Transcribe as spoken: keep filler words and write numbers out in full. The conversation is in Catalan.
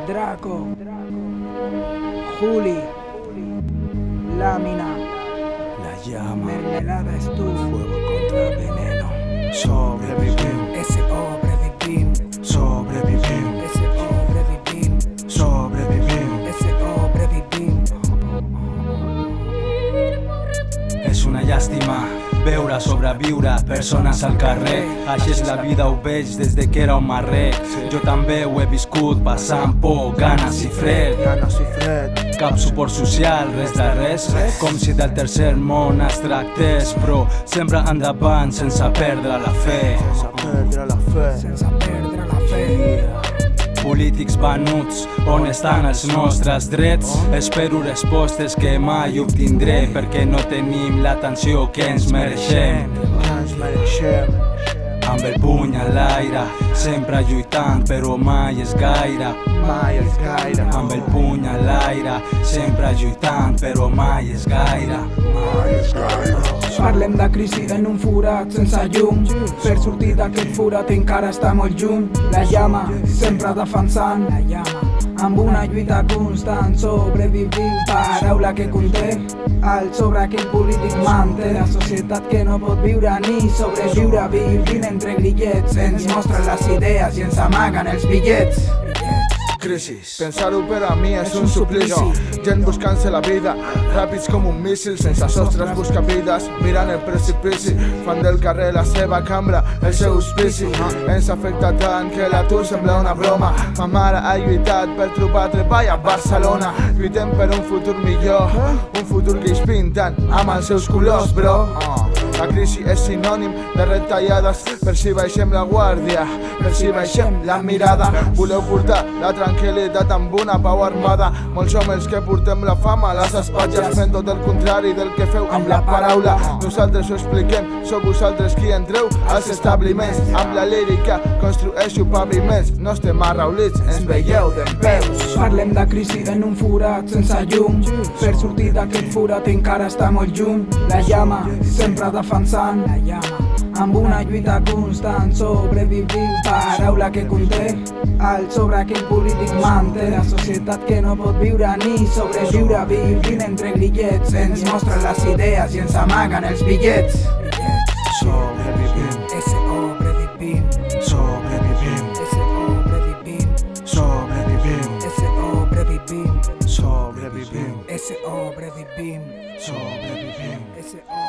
Draco, Juli, Lámina, La llama, mermelada es tu fuego contra veneno. Sobrevivim, sobrevivim, sobrevivim, sobrevivim, sobrevivim. sobrevivim. És una llàstima veure sobreviure persones al carrer. Així és la vida, ho veig des de que era un marrec. Jo també ho he viscut passant por, ganes i fred. Ganes i fred. Cap suport social, res de res, com si del tercer món es tractés. Però sempre endavant sense perdre la fe. Sense perdre la fe. Sense perdre la fe. Polítics venuts, on estan els nostres drets? Espero respostes que mai obtindré, perquè no tenim l'atenció que ens mereixem. Que ens mereixem. Amb el puny a l'aire, sempre lluitant, però mai és gaire. Mai és gaire. Amb el puny a l'aire, sempre lluitant, però mai és gaire. Mai és gaire. Parlem de crisi en un forat sense llum. Per sortir d'aquest forat encara està molt lluny. La llama, sempre defensant la llama, amb una lluita constant. Sobrevivim, paraula que conté alt sobre aquell polític manté. La societat que no pot viure ni sobreviure, vivint entre grillets. Ens mostren les idees i ens amaguen els bitllets. Crisis. Pensar-ho per a mi és un suplici. Gent buscant-se la vida, ràpids com un míssil, sense sostres busca vides, mirant el precipici. Fan del carrer la seva cambra, el seu hospici. Ens afecta tant que l'atur sembla una broma. Ma mare ha lluitat per trobar treball a Barcelona. Lluitem per un futur millor, un futur que ells pinten amb els seus colors, bro. La crisi és sinònim de retallades, per si baixem la guàrdia, per si baixem la mirada. Voleu portar la tranquil·litat amb una pau armada. Molts som els que portem la fama a les espatlles, fent tot el contrari del que feu amb la paraula. Nosaltres ho expliquem, sou vosaltres qui entreu als establiments. Amb la lírica construeixo paviments, no estem arraulits, ens veieu dempeus. Parlem de crisi en un forat sense llum. Per sortir d'aquest forat encara està molt lluny. La llama, sempre defensant la llama, amb una lluita constant. Sobrevivim, paraula que conté alt sobre aquell polític manté. La societat que no pot viure ni sobreviure, vivint entre grillets. Ens mostren les idees i ens amaguen els bitllets. Sobrevivim, Sobrevivim, sobrevivim, sobrevivim, sobrevivim, sobrevivim, sobrevivim, sobrevivim, sobrevivim. sobrevivim.